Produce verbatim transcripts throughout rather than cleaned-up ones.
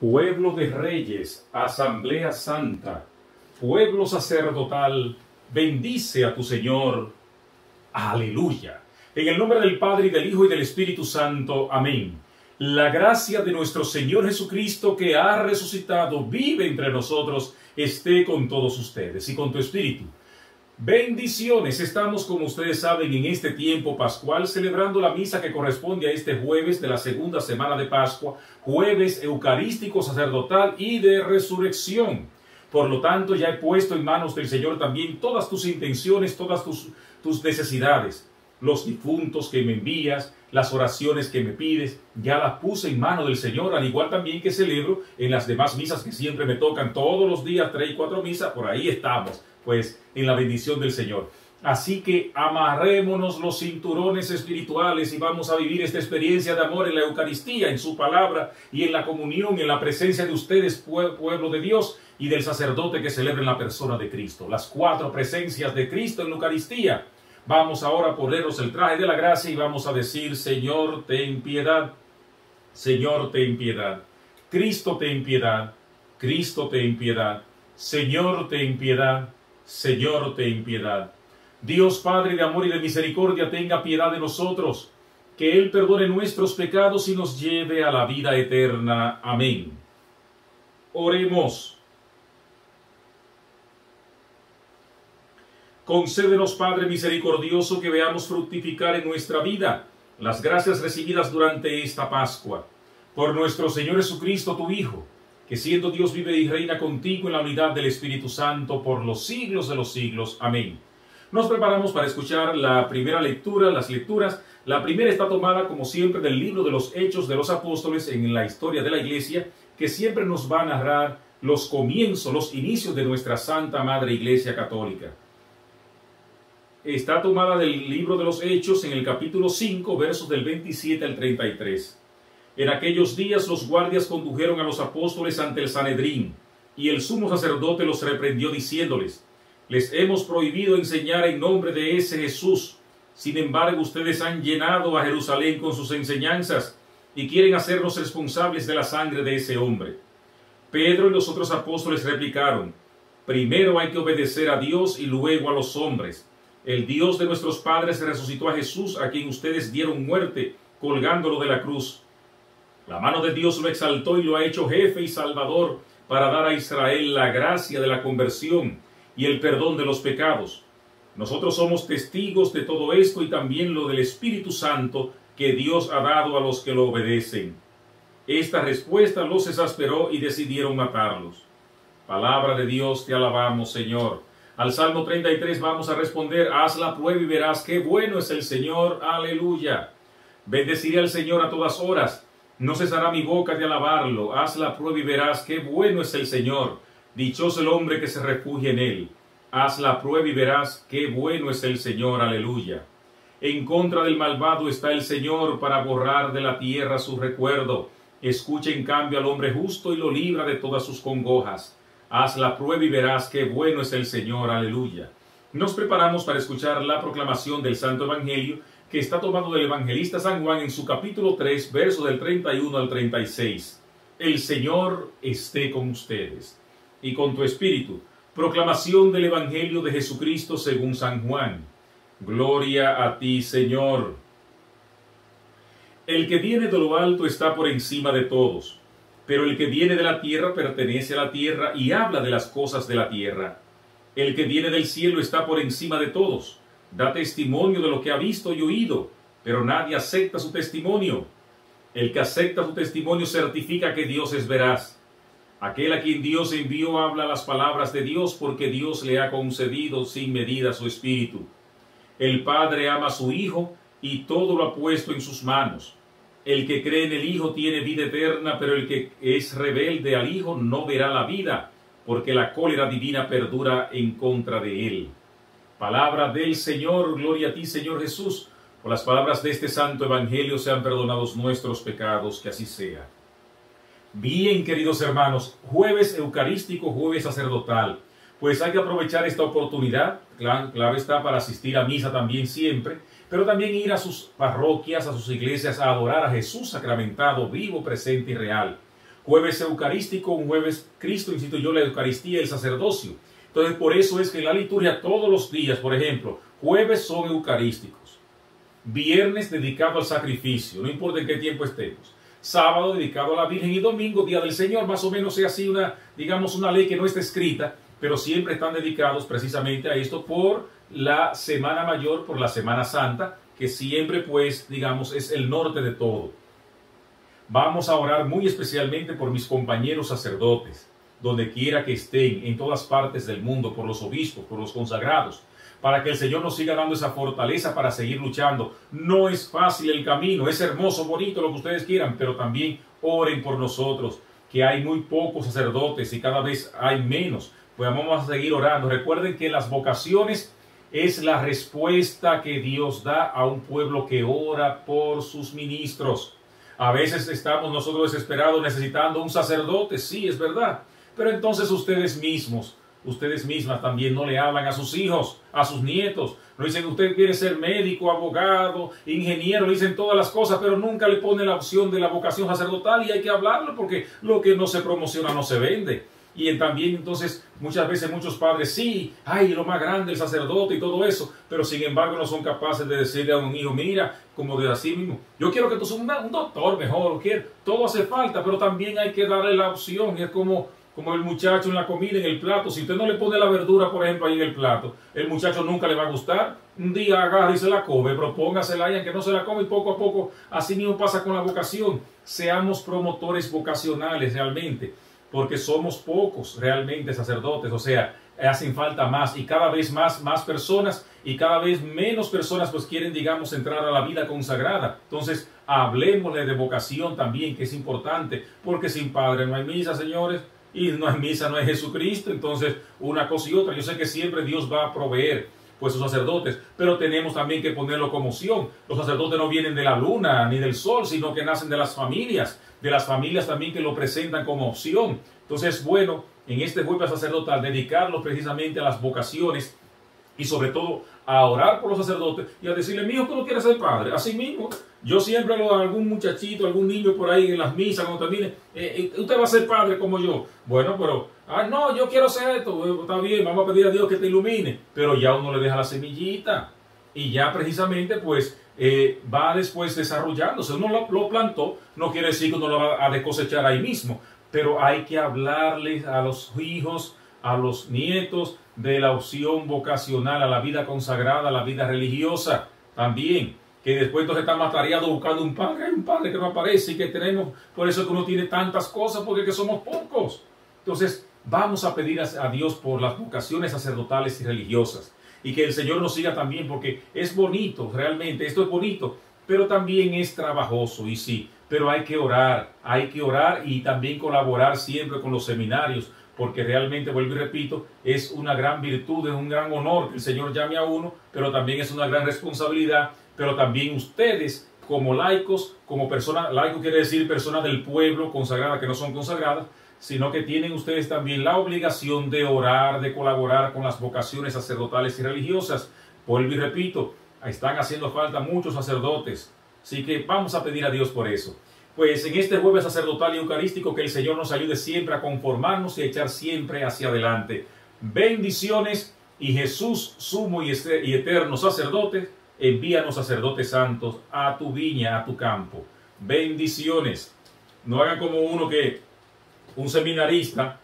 pueblo de reyes, asamblea santa, pueblo sacerdotal, bendice a tu Señor. Aleluya. En el nombre del Padre, y del Hijo, y del Espíritu Santo. Amén. La gracia de nuestro Señor Jesucristo, que ha resucitado, vive entre nosotros, esté con todos ustedes y con tu espíritu. Bendiciones. Estamos, como ustedes saben, en este tiempo pascual, celebrando la misa que corresponde a este jueves de la segunda semana de Pascua, jueves eucarístico, sacerdotal y de resurrección. Por lo tanto, ya he puesto en manos del Señor también todas tus intenciones, todas tus, tus necesidades, los difuntos que me envías, las oraciones que me pides, ya las puse en mano del Señor, al igual también que celebro en las demás misas que siempre me tocan todos los días, tres y cuatro misas, por ahí estamos, pues, en la bendición del Señor. Así que amarrémonos los cinturones espirituales y vamos a vivir esta experiencia de amor en la Eucaristía, en su palabra y en la comunión, en la presencia de ustedes, pueblo de Dios, y del sacerdote que celebra en la persona de Cristo. Las cuatro presencias de Cristo en la Eucaristía. Vamos ahora a ponernos el traje de la gracia y vamos a decir: Señor, ten piedad. Señor, ten piedad. Cristo, ten piedad. Cristo, ten piedad. Señor, ten piedad. Señor, ten piedad. Dios Padre de amor y de misericordia, tenga piedad de nosotros, que Él perdone nuestros pecados y nos lleve a la vida eterna. Amén. Oremos. Concédenos, Padre misericordioso, que veamos fructificar en nuestra vida las gracias recibidas durante esta Pascua. Por nuestro Señor Jesucristo, tu Hijo, que siendo Dios vive y reina contigo en la unidad del Espíritu Santo por los siglos de los siglos. Amén. Nos preparamos para escuchar la primera lectura, las lecturas. La primera está tomada, como siempre, del libro de los Hechos de los Apóstoles en la historia de la Iglesia, que siempre nos va a narrar los comienzos, los inicios de nuestra Santa Madre Iglesia Católica. Está tomada del libro de los Hechos en el capítulo cinco, versos del veintisiete al treinta y tres. En aquellos días los guardias condujeron a los apóstoles ante el Sanedrín, y el sumo sacerdote los reprendió diciéndoles: les hemos prohibido enseñar en nombre de ese Jesús. Sin embargo, ustedes han llenado a Jerusalén con sus enseñanzas y quieren hacernos responsables de la sangre de ese hombre. Pedro y los otros apóstoles replicaron: primero hay que obedecer a Dios y luego a los hombres. El Dios de nuestros padres resucitó a Jesús, a quien ustedes dieron muerte, colgándolo de la cruz. La mano de Dios lo exaltó y lo ha hecho jefe y salvador para dar a Israel la gracia de la conversión y el perdón de los pecados. Nosotros somos testigos de todo esto y también lo del Espíritu Santo que Dios ha dado a los que lo obedecen. Esta respuesta los exasperó y decidieron matarlos. Palabra de Dios, te alabamos, Señor. Al Salmo treinta y tres vamos a responder: haz la prueba y verás qué bueno es el Señor. Aleluya. Bendeciré al Señor a todas horas, no cesará mi boca de alabarlo. Haz la prueba y verás qué bueno es el Señor. Dichoso el hombre que se refugia en él. Haz la prueba y verás qué bueno es el Señor. Aleluya. En contra del malvado está el Señor para borrar de la tierra su recuerdo. Escucha en cambio al hombre justo y lo libra de todas sus congojas. Haz la prueba y verás qué bueno es el Señor. Aleluya. Nos preparamos para escuchar la proclamación del Santo Evangelio, que está tomado del evangelista San Juan en su capítulo tres, verso del treinta y uno al treinta y seis. El Señor esté con ustedes y con tu espíritu. Proclamación del Evangelio de Jesucristo según San Juan. Gloria a ti, Señor. El que viene de lo alto está por encima de todos, pero el que viene de la tierra pertenece a la tierra y habla de las cosas de la tierra. El que viene del cielo está por encima de todos, da testimonio de lo que ha visto y oído, pero nadie acepta su testimonio. El que acepta su testimonio certifica que Dios es veraz. Aquel a quien Dios envió habla las palabras de Dios, porque Dios le ha concedido sin medida su espíritu. El Padre ama a su Hijo y todo lo ha puesto en sus manos. El que cree en el Hijo tiene vida eterna, pero el que es rebelde al Hijo no verá la vida, porque la cólera divina perdura en contra de él. Palabra del Señor. Gloria a ti, Señor Jesús. Por las palabras de este santo evangelio sean perdonados nuestros pecados, que así sea. Bien, queridos hermanos, jueves eucarístico, jueves sacerdotal. Pues hay que aprovechar esta oportunidad, clave está para asistir a misa también siempre, pero también ir a sus parroquias, a sus iglesias, a adorar a Jesús sacramentado, vivo, presente y real. Jueves eucarístico, un jueves Cristo instituyó la Eucaristía y el sacerdocio. Entonces, por eso es que la liturgia todos los días, por ejemplo, jueves son eucarísticos, viernes dedicado al sacrificio, no importa en qué tiempo estemos, sábado dedicado a la Virgen y domingo, Día del Señor, más o menos es así una, digamos, una ley que no está escrita, pero siempre están dedicados precisamente a esto por la Semana Mayor, por la Semana Santa, que siempre, pues, digamos, es el norte de todo. Vamos a orar muy especialmente por mis compañeros sacerdotes, donde quiera que estén, en todas partes del mundo, por los obispos, por los consagrados, para que el Señor nos siga dando esa fortaleza para seguir luchando. No es fácil el camino, es hermoso, bonito, lo que ustedes quieran, pero también oren por nosotros, que hay muy pocos sacerdotes y cada vez hay menos. Pues vamos a seguir orando. Recuerden que las vocaciones es la respuesta que Dios da a un pueblo que ora por sus ministros. A veces estamos nosotros desesperados necesitando un sacerdote, sí, es verdad. Pero entonces ustedes mismos, ustedes mismas también no le hablan a sus hijos, a sus nietos. No dicen, usted quiere ser médico, abogado, ingeniero, le dicen todas las cosas, pero nunca le ponen la opción de la vocación sacerdotal y hay que hablarlo porque lo que no se promociona no se vende. Y también entonces muchas veces muchos padres, sí, ay, lo más grande, el sacerdote y todo eso, pero sin embargo no son capaces de decirle a un hijo, mira, como de así mismo, yo quiero que tú seas un, un doctor mejor, quiero, todo hace falta, pero también hay que darle la opción. Y es como, como el muchacho en la comida, en el plato, si usted no le pone la verdura, por ejemplo, ahí en el plato, el muchacho nunca le va a gustar. Un día agarra y se la come, propóngasela y aunque no se la come, y poco a poco, así mismo pasa con la vocación. Seamos promotores vocacionales realmente, porque somos pocos realmente sacerdotes, o sea, hacen falta más y cada vez más, más personas y cada vez menos personas pues quieren, digamos, entrar a la vida consagrada. Entonces, hablemosle de vocación también, que es importante, porque sin padre no hay misa, señores, y no hay misa, no hay Jesucristo. Entonces, una cosa y otra, yo sé que siempre Dios va a proveer pues sus sacerdotes, pero tenemos también que ponerlo como opción. Los sacerdotes no vienen de la luna ni del sol, sino que nacen de las familias, de las familias también que lo presentan como opción. Entonces, bueno, en este jueves sacerdotal, dedicarlo precisamente a las vocaciones y sobre todo a orar por los sacerdotes y a decirle, mi hijo, tú no quieres ser padre. Así mismo, yo siempre lo a algún muchachito, algún niño por ahí en las misas, cuando termine, eh, usted va a ser padre como yo. Bueno, pero, ah, no, yo quiero ser esto. Está bien, vamos a pedir a Dios que te ilumine. Pero ya uno le deja la semillita y ya precisamente, pues, eh, va después desarrollándose. Uno lo, lo plantó, no quiere decir que uno lo va a cosechar ahí mismo, pero hay que hablarles a los hijos, a los nietos, de la opción vocacional, a la vida consagrada, a la vida religiosa también, que después entonces está matareado buscando un padre, hay un padre que no aparece y que tenemos, por eso que uno tiene tantas cosas, porque que somos pocos. Entonces vamos a pedir a, a Dios por las vocaciones sacerdotales y religiosas y que el Señor nos siga también, porque es bonito, realmente, esto es bonito, pero también es trabajoso, y sí, pero hay que orar, hay que orar y también colaborar siempre con los seminarios, porque realmente, vuelvo y repito, es una gran virtud, es un gran honor que el Señor llame a uno, pero también es una gran responsabilidad, pero también ustedes como laicos, como personas, laico quiere decir personas del pueblo consagradas que no son consagradas, sino que tienen ustedes también la obligación de orar, de colaborar con las vocaciones sacerdotales y religiosas. Vuelvo y repito, están haciendo falta muchos sacerdotes, así que vamos a pedir a Dios por eso. Pues en este jueves sacerdotal y eucarístico, que el Señor nos ayude siempre a conformarnos y a echar siempre hacia adelante. Bendiciones, y Jesús, sumo y eterno sacerdote, envíanos sacerdotes santos a tu viña, a tu campo. Bendiciones. No hagan como uno que, un seminarista,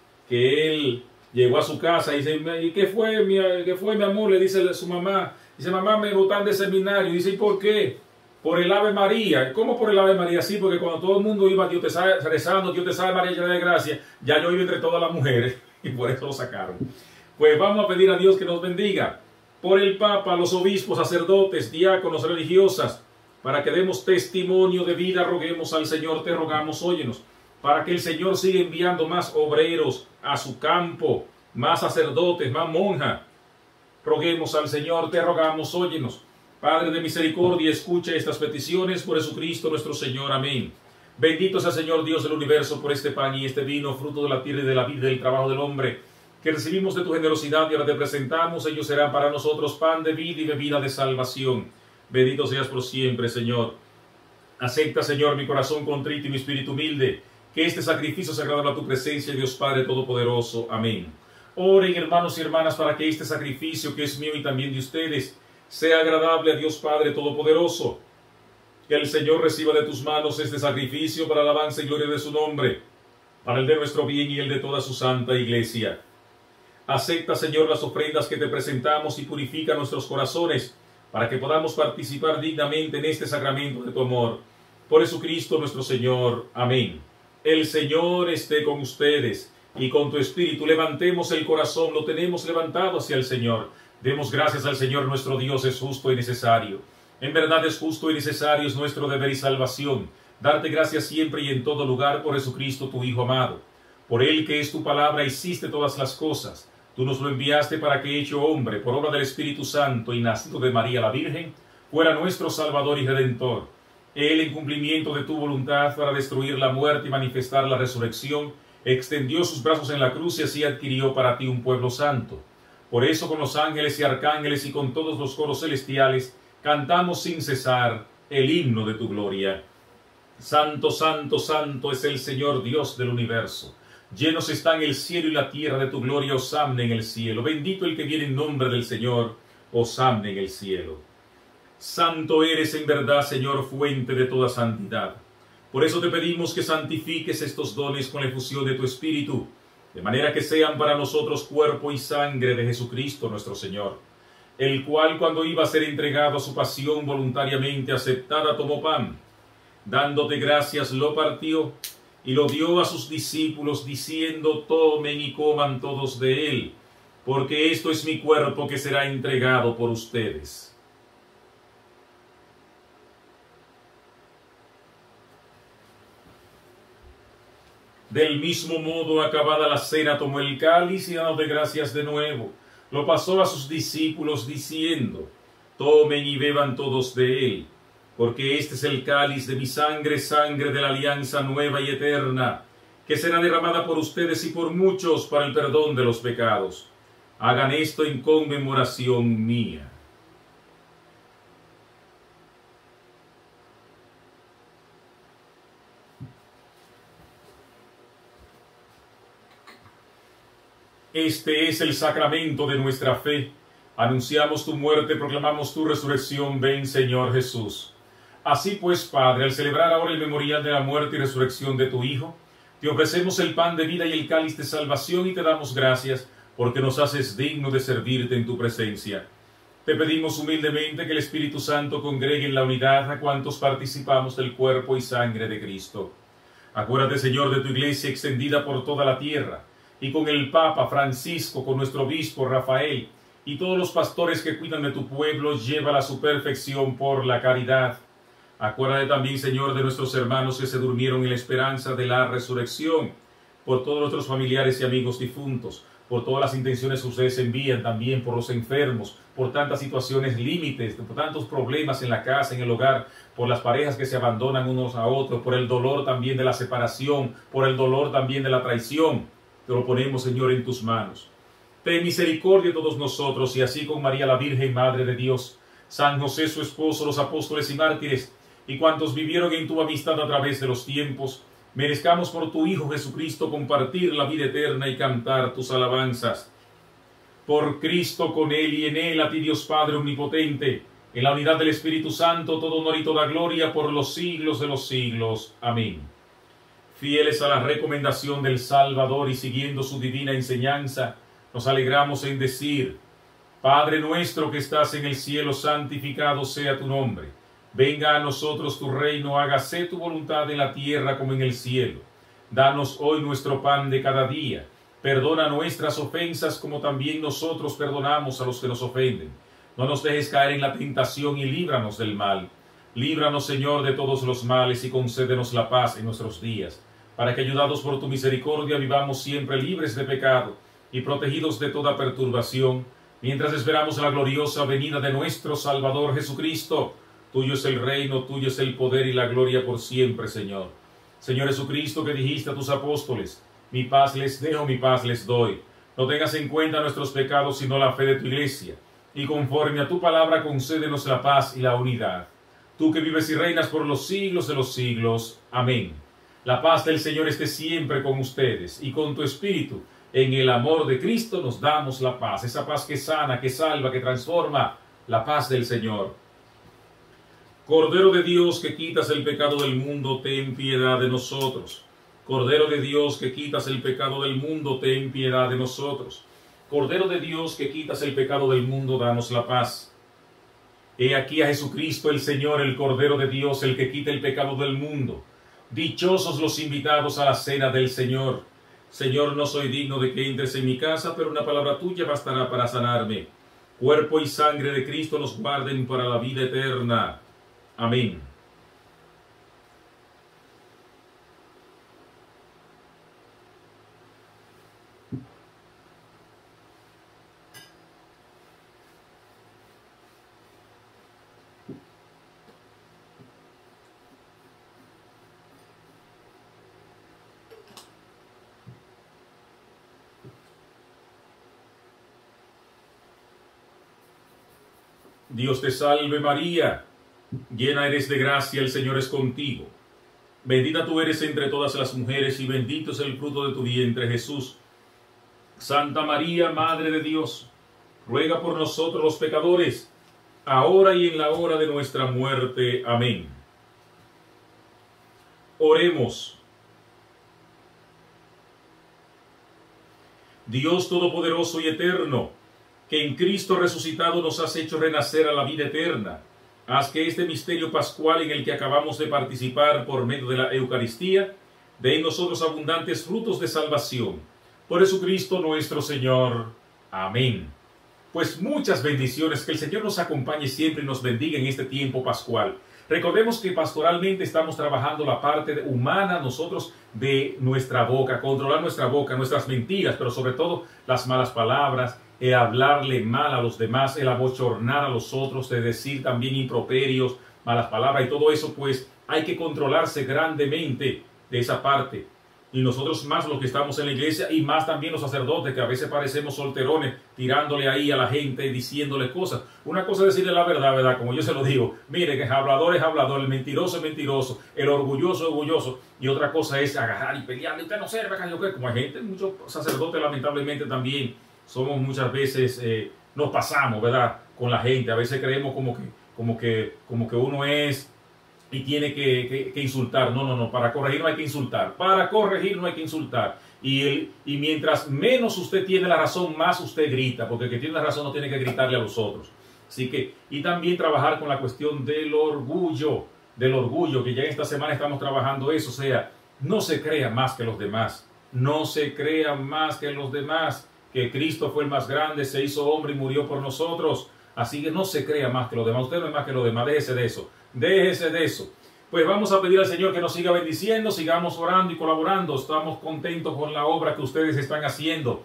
que él llegó a su casa y dice, ¿y qué fue, mi, qué fue, mi amor? Le dice a su mamá, dice, mamá, me botan de seminario. Dice, ¿y por qué? Por el Ave María. ¿Cómo por el Ave María? Sí, porque cuando todo el mundo iba Dios te sabe, rezando, Dios te salve María, llena de gracia, ya yo iba entre todas las mujeres y por eso lo sacaron. Pues vamos a pedir a Dios que nos bendiga por el Papa, los obispos, sacerdotes, diáconos, religiosas, para que demos testimonio de vida. Roguemos al Señor, te rogamos, óyenos, para que el Señor siga enviando más obreros a su campo, más sacerdotes, más monjas. Roguemos al Señor, te rogamos, óyenos. Padre de misericordia, escucha estas peticiones por Jesucristo nuestro Señor. Amén. Bendito sea el Señor Dios del universo por este pan y este vino, fruto de la tierra y de la vida y del trabajo del hombre, que recibimos de tu generosidad y ahora te presentamos. Ellos serán para nosotros pan de vida y bebida de salvación. Bendito seas por siempre, Señor. Acepta, Señor, mi corazón contrito y mi espíritu humilde, que este sacrificio sea agradable a tu presencia, Dios Padre Todopoderoso. Amén. Oren, hermanos y hermanas, para que este sacrificio que es mío y también de ustedes sea agradable a Dios Padre Todopoderoso. Que el Señor reciba de tus manos este sacrificio para alabanza y gloria de su nombre, para el de nuestro bien y el de toda su santa iglesia. Acepta, Señor, las ofrendas que te presentamos y purifica nuestros corazones, para que podamos participar dignamente en este sacramento de tu amor. Por Jesucristo nuestro Señor. Amén. El Señor esté con ustedes y con tu espíritu. Levantemos el corazón, lo tenemos levantado hacia el Señor. Demos gracias al Señor nuestro Dios, es justo y necesario. En verdad es justo y necesario, es nuestro deber y salvación, darte gracias siempre y en todo lugar por Jesucristo tu Hijo amado. Por Él, que es tu palabra, hiciste todas las cosas. Tú nos lo enviaste para que, hecho hombre, por obra del Espíritu Santo y nacido de María la Virgen, fuera nuestro Salvador y Redentor. Él, en cumplimiento de tu voluntad para destruir la muerte y manifestar la resurrección, extendió sus brazos en la cruz y así adquirió para ti un pueblo santo. Por eso, con los ángeles y arcángeles y con todos los coros celestiales, cantamos sin cesar el himno de tu gloria. Santo, santo, santo es el Señor Dios del universo. Llenos están el cielo y la tierra de tu gloria. Hosanna en el cielo. Bendito el que viene en nombre del Señor. Hosanna en el cielo. Santo eres en verdad, Señor, fuente de toda santidad. Por eso te pedimos que santifiques estos dones con la efusión de tu Espíritu, de manera que sean para nosotros cuerpo y sangre de Jesucristo nuestro Señor, el cual, cuando iba a ser entregado a su pasión voluntariamente aceptada, tomó pan, dándote gracias, lo partió y lo dio a sus discípulos, diciendo: tomen y coman todos de él, porque esto es mi cuerpo que será entregado por ustedes. Del mismo modo, acabada la cena, tomó el cáliz y dándote gracias de nuevo, lo pasó a sus discípulos diciendo: tomen y beban todos de él, porque este es el cáliz de mi sangre, sangre de la alianza nueva y eterna, que será derramada por ustedes y por muchos para el perdón de los pecados. Hagan esto en conmemoración mía. Este es el sacramento de nuestra fe. Anunciamos tu muerte, proclamamos tu resurrección. Ven, Señor Jesús. Así pues, Padre, al celebrar ahora el memorial de la muerte y resurrección de tu Hijo, te ofrecemos el pan de vida y el cáliz de salvación y te damos gracias porque nos haces digno de servirte en tu presencia. Te pedimos humildemente que el Espíritu Santo congregue en la unidad a cuantos participamos del cuerpo y sangre de Cristo. Acuérdate, Señor, de tu iglesia extendida por toda la tierra, y con el Papa Francisco, con nuestro obispo Rafael, y todos los pastores que cuidan de tu pueblo, llévala a su perfección por la caridad. Acuérdate también, Señor, de nuestros hermanos que se durmieron en la esperanza de la resurrección, por todos nuestros familiares y amigos difuntos, por todas las intenciones que ustedes envían, también por los enfermos, por tantas situaciones límites, por tantos problemas en la casa, en el hogar, por las parejas que se abandonan unos a otros, por el dolor también de la separación, por el dolor también de la traición. Te lo ponemos, Señor, en tus manos. Ten misericordia de todos nosotros, y así con María la Virgen, Madre de Dios, San José su esposo, los apóstoles y mártires, y cuantos vivieron en tu amistad a través de los tiempos, merezcamos por tu Hijo Jesucristo compartir la vida eterna y cantar tus alabanzas. Por Cristo, con Él y en Él, a ti Dios Padre omnipotente, en la unidad del Espíritu Santo, todo honor y toda gloria por los siglos de los siglos. Amén. Fieles a la recomendación del Salvador y siguiendo su divina enseñanza, nos alegramos en decir: Padre nuestro que estás en el cielo, santificado sea tu nombre. Venga a nosotros tu reino, hágase tu voluntad en la tierra como en el cielo. Danos hoy nuestro pan de cada día. Perdona nuestras ofensas como también nosotros perdonamos a los que nos ofenden. No nos dejes caer en la tentación y líbranos del mal. Líbranos, Señor, de todos los males y concédenos la paz en nuestros días, para que, ayudados por tu misericordia, vivamos siempre libres de pecado y protegidos de toda perturbación, mientras esperamos la gloriosa venida de nuestro Salvador Jesucristo. Tuyo es el reino, tuyo es el poder y la gloria por siempre, Señor. Señor Jesucristo, que dijiste a tus apóstoles: mi paz les dejo, mi paz les doy. No tengas en cuenta nuestros pecados, sino la fe de tu iglesia, y conforme a tu palabra concédenos la paz y la unidad. Tú que vives y reinas por los siglos de los siglos. Amén. La paz del Señor esté siempre con ustedes y con tu espíritu. En el amor de Cristo nos damos la paz, esa paz que sana, que salva, que transforma, la paz del Señor. Cordero de Dios, que quitas el pecado del mundo, ten piedad de nosotros. Cordero de Dios, que quitas el pecado del mundo, ten piedad de nosotros. Cordero de Dios, que quitas el pecado del mundo, danos la paz. He aquí a Jesucristo el Señor, el Cordero de Dios, el que quita el pecado del mundo. Dichosos los invitados a la cena del Señor. Señor, no soy digno de que entres en mi casa, pero una palabra tuya bastará para sanarme. Cuerpo y sangre de Cristo nos guarden para la vida eterna. Amén. Dios te salve María, llena eres de gracia, el Señor es contigo. Bendita tú eres entre todas las mujeres y bendito es el fruto de tu vientre Jesús. Santa María, Madre de Dios, ruega por nosotros los pecadores, ahora y en la hora de nuestra muerte. Amén. Oremos. Dios Todopoderoso y Eterno, que en Cristo resucitado nos has hecho renacer a la vida eterna, haz que este misterio pascual en el que acabamos de participar por medio de la Eucaristía, dé en nosotros abundantes frutos de salvación. Por Jesucristo nuestro Señor. Amén. Pues muchas bendiciones, que el Señor nos acompañe siempre y nos bendiga en este tiempo pascual. Recordemos que pastoralmente estamos trabajando la parte humana nosotros de nuestra boca, controlar nuestra boca, nuestras mentiras, pero sobre todo las malas palabras, el hablarle mal a los demás, el abochornar a los otros, de decir también improperios, malas palabras y todo eso, pues hay que controlarse grandemente de esa parte. Y nosotros más los que estamos en la iglesia y más también los sacerdotes, que a veces parecemos solterones tirándole ahí a la gente, diciéndole cosas. Una cosa es decirle la verdad, ¿verdad? Como yo se lo digo, mire que el hablador es hablador, el mentiroso es mentiroso, el orgulloso es orgulloso, y otra cosa es agarrar y pelearle, usted no sirve, como hay gente, muchos sacerdotes lamentablemente también somos muchas veces, eh, nos pasamos, ¿verdad? Con la gente, a veces creemos como que, como que, como que uno es y tiene que, que, que insultar. No, no, no, para corregir no hay que insultar, para corregir no hay que insultar. Y, el, y mientras menos usted tiene la razón, más usted grita, porque el que tiene la razón no tiene que gritarle a los otros. Así que, y también trabajar con la cuestión del orgullo, del orgullo, que ya en esta semana estamos trabajando eso, o sea, no se crea más que los demás, no se crea más que los demás, que Cristo fue el más grande, se hizo hombre y murió por nosotros, así que no se crea más que los demás, usted no es más que los demás, déjese de eso, déjese de eso. Pues vamos a pedir al Señor que nos siga bendiciendo, sigamos orando y colaborando, estamos contentos con la obra que ustedes están haciendo,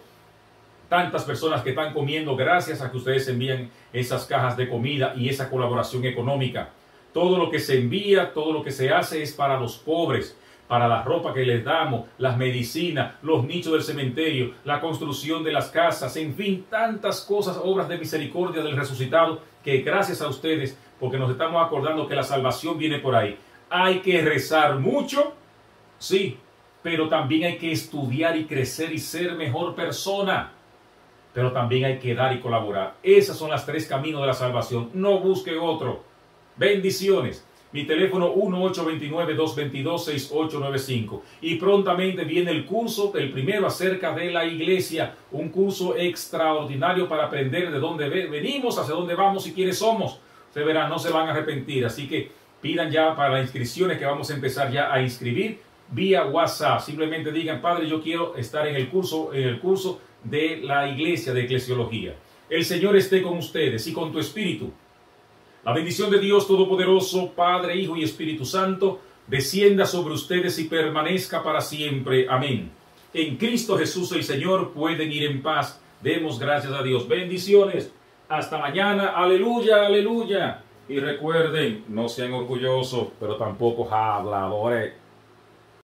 tantas personas que están comiendo gracias a que ustedes envían esas cajas de comida y esa colaboración económica. Todo lo que se envía, todo lo que se hace es para los pobres, para la ropa que les damos, las medicinas, los nichos del cementerio, la construcción de las casas, en fin, tantas cosas, obras de misericordia del resucitado, que gracias a ustedes, porque nos estamos acordando que la salvación viene por ahí. Hay que rezar mucho, sí, pero también hay que estudiar y crecer y ser mejor persona, pero también hay que dar y colaborar. Esos son los tres caminos de la salvación, no busque otro. Bendiciones. Mi teléfono uno ocho dos nueve, dos dos dos, seis ocho nueve cinco. Y prontamente viene el curso, el primero acerca de la iglesia. Un curso extraordinario para aprender de dónde venimos, hacia dónde vamos y quiénes somos. Ustedes verán, no se van a arrepentir. Así que pidan ya para las inscripciones, que vamos a empezar ya a inscribir vía WhatsApp. Simplemente digan, Padre, yo quiero estar en el curso, en el curso de la iglesia de eclesiología. El Señor esté con ustedes y con tu espíritu. La bendición de Dios Todopoderoso, Padre, Hijo y Espíritu Santo, descienda sobre ustedes y permanezca para siempre. Amén. En Cristo Jesús el Señor pueden ir en paz. Demos gracias a Dios. Bendiciones. Hasta mañana. Aleluya, aleluya. Y recuerden, no sean orgullosos, pero tampoco habladores.